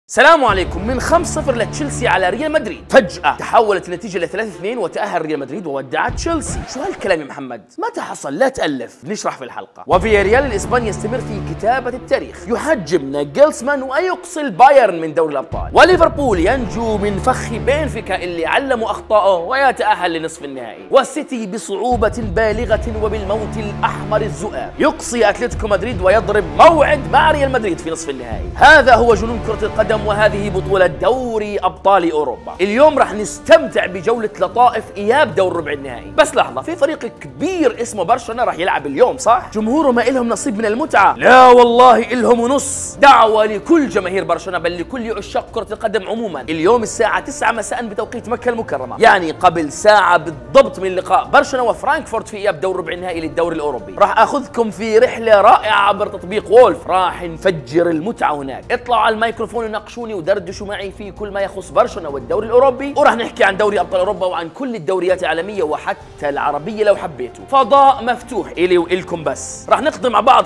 السلام عليكم. من 5-0 لتشيلسي على ريال مدريد، فجأة تحولت النتيجة ل 3-2 وتأهل ريال مدريد وودعت تشيلسي. شو هالكلام يا محمد؟ متى حصل؟ لا تألف، بنشرح في الحلقة. وفياريال الإسباني يستمر في كتابة التاريخ، يحجم ناجلسمان ويقصي بايرن من دوري الأبطال، وليفربول ينجو من فخ بنفيكا اللي علموا أخطائه ويتأهل لنصف النهائي، والسيتي بصعوبة بالغة وبالموت الأحمر الزؤام يقصي أتلتيكو مدريد ويضرب موعد مع ريال مدريد في نصف النهائي. هذا هو جنون كرة القدم، وهذه بطولة دوري أبطال أوروبا. اليوم راح نستمتع بجولة لطائف إياب دور ربع النهائي. بس لحظة، في فريق كبير اسمه برشلونة راح يلعب اليوم صح؟ جمهوره ما إلهم نصيب من المتعة؟ لا والله إلهم ونص. دعوة لكل جماهير برشلونة بل لكل عشاق كرة القدم عموما. اليوم الساعة 9 مساء بتوقيت مكة المكرمة، يعني قبل ساعة بالضبط من لقاء برشلونة وفرانكفورت في إياب دور ربع النهائي للدوري الأوروبي. راح أخذكم في رحلة رائعة عبر تطبيق وولف، راح نفجر المتعة هناك. اطلعوا على الميكروفون وناقشوني ودردشوا معي في كل ما يخص برشلونة والدوري الأوروبي، وراح نحكي عن دوري أبطال أوروبا وعن كل الدوريات العالمية وحتى العربية لو حبيتوا. فضاء مفتوح إلي وإلكم، بس راح نقضي مع بعض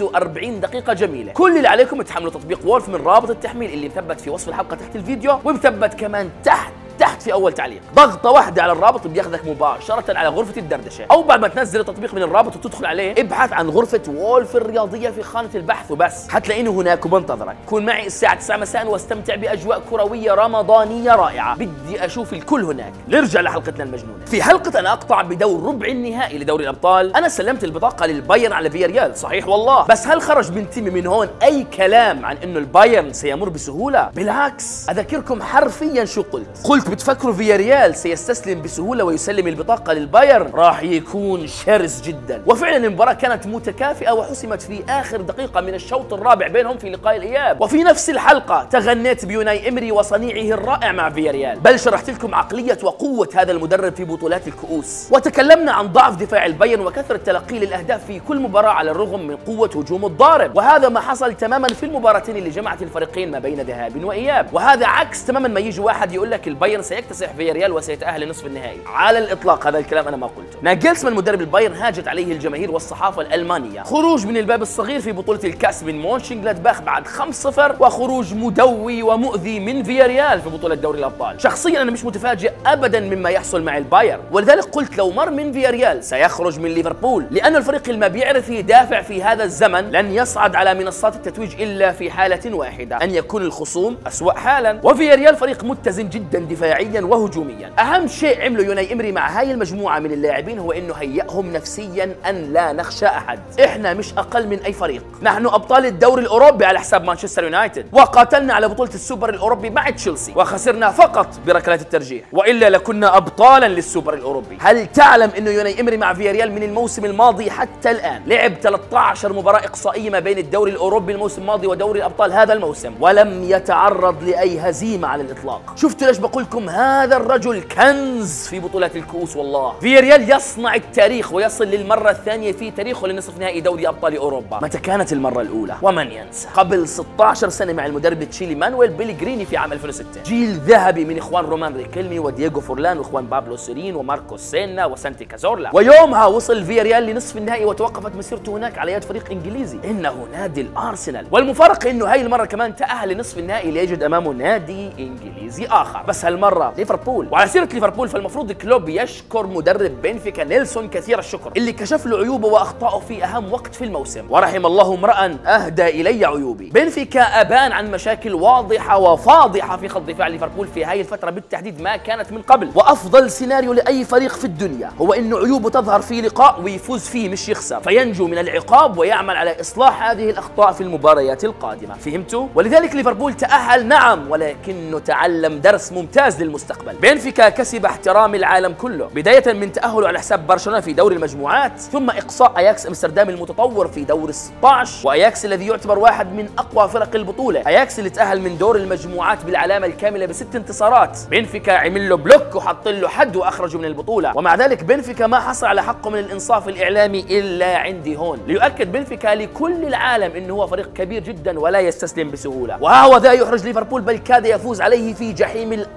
45 دقيقة جميلة. كل اللي عليكم تحملوا تطبيق وولف من رابط التحميل اللي مثبت في وصف الحلقة تحت الفيديو، ومثبت كمان تحت في اول تعليق. ضغطه واحده على الرابط بياخذك مباشره على غرفه الدردشه، او بعد ما تنزل التطبيق من الرابط وتدخل عليه ابحث عن غرفه وولف الرياضيه في خانه البحث وبس، حتلاقينه هناك وبنتظرك. كون معي الساعه 9 مساء واستمتع باجواء كرويه رمضانيه رائعه. بدي اشوف الكل هناك. نرجع لحلقتنا المجنونه. في حلقه انا اقطع بدور ربع النهائي لدوري الابطال، انا سلمت البطاقه للبايرن على فياريال صحيح والله، بس هل خرج من تيمي من هون اي كلام عن انه البايرن سيمر بسهوله؟ بالعكس، اذكركم حرفيا شو قلت بتفكروا فياريال سيستسلم بسهولة ويسلم البطاقة للبايرن؟ راح يكون شرس جدا. وفعلا المباراة كانت متكافئة وحسمت في آخر دقيقة من الشوط الرابع بينهم في لقاء الإياب. وفي نفس الحلقة تغنيت بيوناي إمري وصنيعه الرائع مع فياريال، بل شرحت لكم عقلية وقوة هذا المدرب في بطولات الكؤوس، وتكلمنا عن ضعف دفاع البايرن وكثرة تلقيه للأهداف في كل مباراة على الرغم من قوة هجوم الضارب. وهذا ما حصل تماما في المباراتين اللي جمعت الفريقين ما بين ذهاب وإياب. وهذا عكس تماما ما يجي واحد يقول لك البايرن سيكتسح فياريال وسيتأهل لنصف النهائي. على الإطلاق هذا الكلام أنا ما قلته. ناجلسمان مدرب البايرن هاجت عليه الجماهير والصحافة الألمانية، خروج من الباب الصغير في بطولة الكأس من مونشنغلادباخ بعد 5-0، وخروج مدوي ومؤذي من فياريال في بطولة دوري الأبطال. شخصيا أنا مش متفاجئ أبدا مما يحصل مع البايرن، ولذلك قلت لو مر من فياريال سيخرج من ليفربول، لأن الفريق اللي ما بيعرف يدافع في هذا الزمن لن يصعد على منصات التتويج إلا في حالة واحدة، أن يكون الخصوم أسوأ حالا. وفياريال فريق متزن جدا دفاعيا وهجوميا. أهم شيء عمله يوناي إمري مع هاي المجموعة من اللاعبين هو إنه هيئهم نفسيا أن لا نخشى أحد. إحنا مش أقل من أي فريق، نحن أبطال الدوري الأوروبي على حساب مانشستر يونايتد، وقاتلنا على بطولة السوبر الأوروبي مع تشيلسي وخسرنا فقط بركلات الترجيح، وإلا لكنا أبطالا للسوبر الأوروبي. هل تعلم إنه يوناي إمري مع فياريال من الموسم الماضي حتى الآن لعب 13 مباراة إقصائية ما بين الدوري الأوروبي الموسم الماضي ودوري الأبطال هذا الموسم، ولم يتعرض لأي هزيمة على الإطلاق. شفتوا ليش بقول لكم هذا الرجل كنز في بطولات الكؤوس؟ والله فياريال يصنع التاريخ ويصل للمرة الثانية في تاريخه لنصف نهائي دوري أبطال أوروبا. متى كانت المرة الأولى؟ ومن ينسى؟ قبل 16 سنة مع المدرب التشيلي مانويل بيليغريني في عام 2006. جيل ذهبي من إخوان رومان ريكيلمي ودييغو فورلان وإخوان بابلو سيرين وماركو سينا وسانتي كازورلا. ويومها وصل فياريال لنصف النهائي وتوقفت مسيرته هناك على يد فريق إنجليزي، إنه نادي الأرسنال. والمفارقة إنه هاي المرة كمان تأهل لنصف النهائي ليجد أمامه نادي إنجليزي آخر، بس هالمرة ليفربول. وعلى سيرة ليفربول فالمفروض كلوب يشكر مدرب بنفيكا نيلسون كثير الشكر، اللي كشف له عيوبه واخطائه في اهم وقت في الموسم. ورحم الله امرأ اهدى الي عيوبي. بنفيكا ابان عن مشاكل واضحه وفاضحه في خط دفاع ليفربول في هاي الفتره بالتحديد ما كانت من قبل. وافضل سيناريو لاي فريق في الدنيا هو انه عيوبه تظهر في لقاء ويفوز فيه مش يخسر، فينجو من العقاب ويعمل على اصلاح هذه الاخطاء في المباريات القادمه. فهمتوا؟ ولذلك ليفربول تأهل نعم، ولكنه تعلم درس ممتاز للمستقبل. بنفيكا كسب احترام العالم كله، بداية من تأهله على حساب برشلونة في دوري المجموعات، ثم إقصاء أياكس أمستردام المتطور في دور 16، وأياكس الذي يعتبر واحد من أقوى فرق البطولة، أياكس اللي تأهل من دور المجموعات بالعلامة الكاملة ب6 انتصارات. بنفيكا عمل له بلوك وحط له حد وأخرجه من البطولة، ومع ذلك بنفيكا ما حصل على حقه من الإنصاف الإعلامي إلا عندي هون، ليؤكد بنفيكا لكل العالم إنه هو فريق كبير جدا ولا يستسلم بسهولة. وها هو ذا يحرج ليفربول، بل كاد يفوز عليه في جحيم الأنفيلد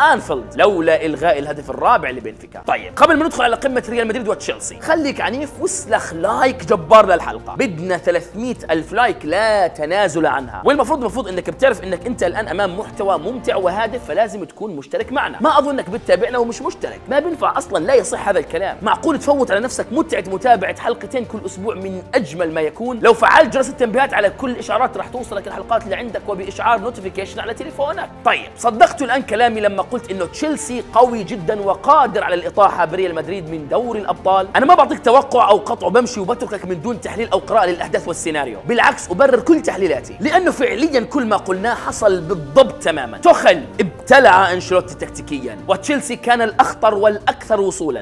لولا الغاء الهدف الرابع لبنفيكا. طيب قبل ما ندخل على قمه ريال مدريد وتشيلسي، خليك عنيف واسلخ لايك جبار للحلقه، بدنا 300,000 لايك لا تنازل عنها. والمفروض انك بتعرف انك انت الان امام محتوى ممتع وهادف، فلازم تكون مشترك معنا. ما اظنك بتتابعنا ومش مشترك، ما بينفع اصلا، لا يصح هذا الكلام. معقول تفوت على نفسك متعه متابعه حلقتين كل اسبوع من اجمل ما يكون؟ لو فعلت جرس التنبيهات على كل الاشعارات راح توصلك الحلقات اللي عندك وباشعار نوتيفيكيشن على تليفونك. طيب صدقت الان كلامي لما قلت انه تشيلسي قوي جدا وقادر على الاطاحه بريال مدريد من دوري الابطال؟ انا ما بعطيك توقع او قطع، بمشي وبتركك من دون تحليل او قراءه للاحداث والسيناريو، بالعكس ابرر كل تحليلاتي، لانه فعليا كل ما قلناه حصل بالضبط تماما. توخل ابتلع انشيلوتي تكتيكيا، وتشيلسي كان الاخطر والاكثر وصولا.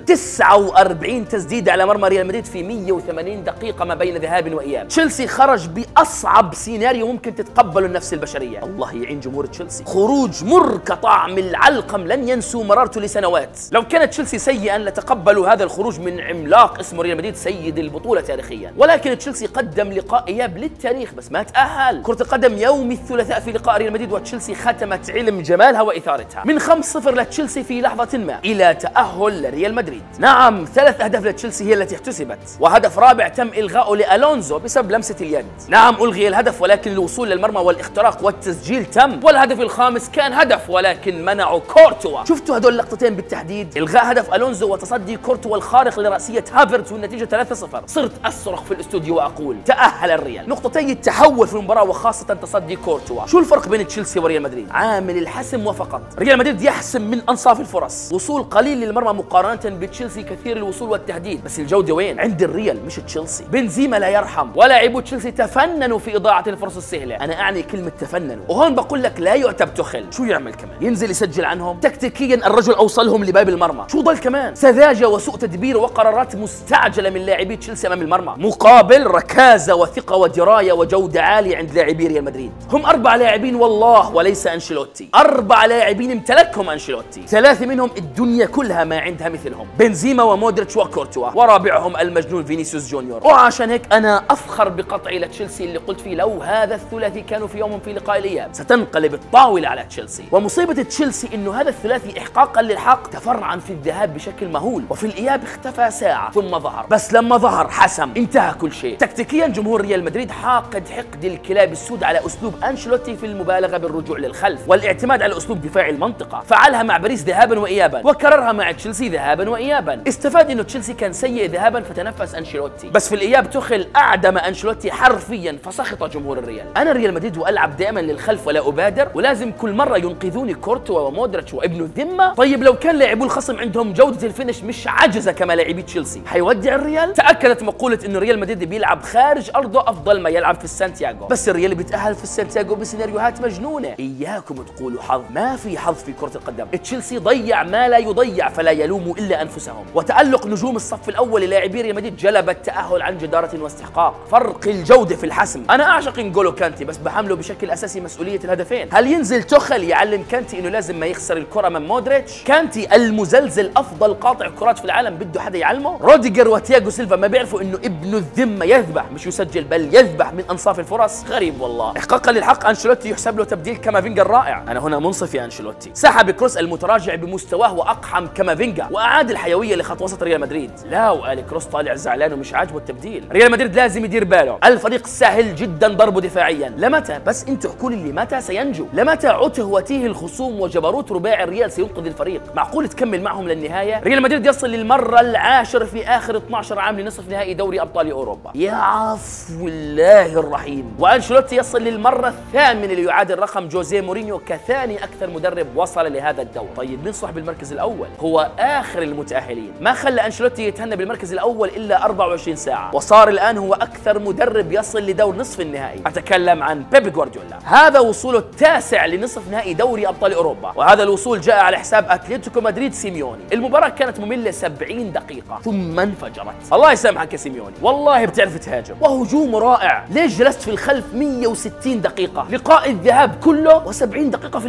49 تسديده على مرمى ريال مدريد في 180 دقيقه ما بين ذهاب واياب. تشيلسي خرج باصعب سيناريو ممكن تتقبله النفس البشريه. الله يعين جمهور تشيلسي، خروج مر كطعم العلقم لن ينسوا مرارته لسنوات. لو كانت تشيلسي سيئا لتقبلوا هذا الخروج من عملاق اسمه ريال مدريد سيد البطوله تاريخيا، ولكن تشيلسي قدم لقاء اياب للتاريخ بس ما تاهل. كره القدم يوم الثلاثاء في لقاء ريال مدريد وتشيلسي ختمت علم جمالها واثارتها، من 5-0 لتشيلسي في لحظه ما الى تاهل لريال مدريد. نعم 3 أهداف لتشيلسي هي التي احتسبت، وهدف رابع تم الغائه لالونزو بسبب لمسه اليد. نعم الغي الهدف ولكن الوصول للمرمى والاختراق والتسجيل تم، والهدف الخامس كان هدف ولكن منعه كورتوا. شفتوا هدول اللقطتين بالتحديد؟ الغاء هدف الونزو وتصدي كورتوا الخارق لراسيه هافرتز والنتيجه 3-0. صرت اصرخ في الاستوديو واقول تاهل الريال. نقطتي التحول في المباراه وخاصه تصدي كورتوا. شو الفرق بين تشيلسي وريال مدريد؟ عامل الحسم وفقط. ريال مدريد يحسم من انصاف الفرص، وصول قليل للمرمى مقارنه بتشيلسي كثير الوصول والتهديد، بس الجوده وين؟ عند الريال مش تشيلسي. بنزيما لا يرحم، ولاعبو تشيلسي تفننوا في اضاعه الفرص السهله، انا اعني كلمه تفننوا، وهون بقول لك لا يعتب توخل. شو يعمل كمان؟ ينزل يسجل عنهم؟ تكتيكيا الرجل اوصلهم لباب المرمى، شو ضل كمان؟ سذاجه وسوء تدبير وقرارات مستعجله من لاعبي تشيلسي امام المرمى، مقابل ركازه وثقه ودرايه وجوده عاليه عند لاعبي ريال مدريد. هم 4 لاعبين والله وليس انشيلوتي، 4 لاعبين امتلكهم انشيلوتي، 3 منهم الدنيا كلها ما عندها مثلهم، بنزيما ومودريتش وكورتوا، ورابعهم المجنون فينيسيوس جونيور. وعشان هيك انا افخر بقطعي لتشيلسي اللي قلت فيه لو هذا الثلاثي كانوا في يوم في لقاء الاياب ستنقلب الطاوله على تشيلسي. ومصيبه تشيلسي انه هذا الثلاثي احقاقا للحق تفرعن في الذهاب بشكل مهول، وفي الاياب اختفى ساعه ثم ظهر، بس لما ظهر حسم، انتهى كل شيء. تكتيكيا جمهور ريال مدريد حاقد حقد الكلاب السود على اسلوب انشيلوتي في المبالغه بالرجوع للخلف والاعتماد على اسلوب دفاع المنطقه، فعلها مع باريس ذهابا وايابا وكررها مع تشيلسي ذهابا وايابا. استفاد انه تشيلسي كان سيء ذهابا فتنفس انشيلوتي، بس في الاياب تخل اعدم انشيلوتي حرفيا فسخط جمهور الريال. انا ريال مدريد والعب دائما للخلف ولا ابادر، ولازم كل مره ينقذوني كورتوا ومودريتش وابن الذمه. طيب لو كان لاعبو الخصم عندهم جوده الفينش مش عجزه كما لاعبي تشيلسي، حيودع الريال؟ تاكدت مقوله انه ريال مدريد بيلعب خارج ارضه افضل ما يلعب في السانتياغو، بس الريال بيتاهل في السانتياغو بسيناريوهات مجنونه. اياكم تقولوا حظ، ما في حظ في كره القدم. تشيلسي ضيع ما لا يضيع فلا يلوموا الا انفسهم، وتالق نجوم الصف الاول للاعبي ريال مدريد جلب التاهل عن جداره واستحقاق. فرق الجوده في الحسم. انا اعشق انجولو كانتي بس بحمله بشكل اساسي مسؤوليه الهدفين. هل ينزل توخل يعلم كانتي انه لازم ما يخسر الكره من مودريتش؟ كانتي المزلزل افضل قاطع كرات في العالم بده حدا يعلمه؟ روديجر وتياغو سيلفا ما بيعرفوا انه ابن الذمه يذبح مش يسجل بل يذبح من انصاف الفرص؟ غريب والله. احقاقا للحق انشيلوتي يحسب له تبديل كامافينجا الرائع. انا هنا منصف يا انشيلوتي. سحب كروس المتراجع بمستواه واقحم كامافينجا واعاد الحيويه لخط وسط ريال مدريد. لا وقال كروس طالع زعلان ومش عاجبه التبديل. ريال مدريد لازم يدير باله، الفريق سهل جدا ضربه دفاعيا. لمتى؟ بس انتوا احكوا لي لمتى سينجو؟ لمتى عته وتيه الخصوم وجبروت رباعي الريال سينقذ الفريق؟ معقول تكمل معهم للنهايه؟ ريال مدريد يصل للمره العاشره في اخر 12 عام لنصف نهائي دوري ابطال اوروبا. يا عفو الله الرحيم. وانشيلوتي يصل للمره الثامنه ليعادل رقم جوزيه مورينيو كثاني اكثر مدرب وصل لهذا الدور. طيب مين صاحب المركز الاول؟ هو اخر المتاهلين. ما خلى انشيلوتي يتهنى بالمركز الاول الا 24 ساعه، وصار الان هو اكثر مدرب يصل لدور نصف النهائي. اتكلم عن بيب جوارديولا. هذا وصوله التاسع لنصف نهائي دوري ابطال اوروبا، وهذا الوصول جاء على حساب اتلتيكو مدريد سيميوني. المباراه كانت ممله 70 دقيقه ثم انفجرت. الله يسامحك يا سيميوني، والله بتعرف تهاجم وهجوم رائع. ليش جلست في الخلف 160 دقيقه؟ لقاء الذهاب كله و70 دقيقه في الاياب.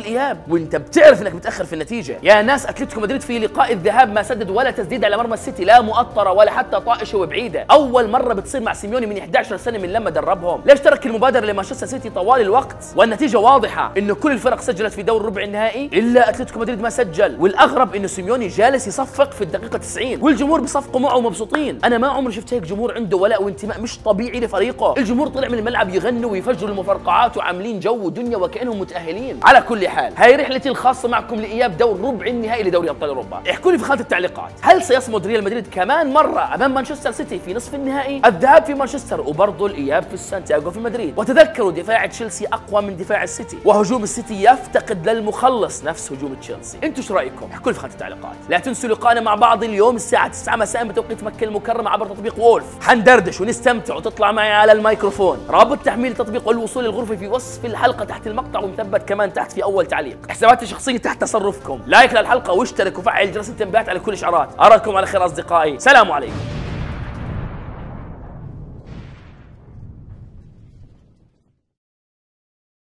وانت بتعرف انك بتاخر في النتيجه. يا ناس اتلتيكو مدريد في لقاء الذهاب ما سدد ولا تسديد على مرمى السيتي، لا مؤطره ولا حتى طائشه وبعيده. اول مره بتصير مع سيميوني من 11 سنه من لما دربهم. ليش ترك المبادره لمانشستر سيتي طوال الوقت؟ والنتيجه واضحه انه كل الفرق سجلت في دور ربع النهائي الا اتلتيكو مدريد ما سجل. والاغرب انه سيميوني جالس يصفق في الدقيقه 90 والجمهور بيصفقوا معه ومبسوطين. انا ما عمري شفت هيك جمهور عنده ولاء وانتماء مش طبيعي لفريقه. الجمهور طلع من الملعب يغنوا ويفجروا المفرقعات وعاملين جو ودنيا وكانهم متاهلين. على كل حال هاي رحلتي الخاصه معكم لاياب دور ربع النهائي لدوري ابطال اوروبا. احكوا لي في خانه التعليقات، هل سيصمد ريال مدريد كمان مره امام مانشستر سيتي في نصف النهائي؟ الذهاب في مانشستر وبرضه الاياب في سانتياغو في مدريد. وتذكروا دفاع تشيلسي اقوى من دفاع السيتي، وهجوم السيتي يفتقد للمخلص نفس هجوم تشيلسي. انتوا ايش رايكم؟ احكوا لي في خانه التعليقات. لا تنسوا لقاءنا مع بعض اليوم الساعه 9 مساء بتوقيت مكه المكرمه عبر تطبيق وولف. حندردش ونستمتع وتطلع معي على الميكروفون. رابط تحميل التطبيق والوصول للغرفه في وصف الحلقه تحت المقطع، ومثبت كمان تحت في اول تعليق. حساباتي الشخصيه تحت تصرفكم. لايك للحلقه واشترك وفعل جرس التنبيهات على كل الاشعارات. اراكم على خير اصدقائي، سلام عليكم.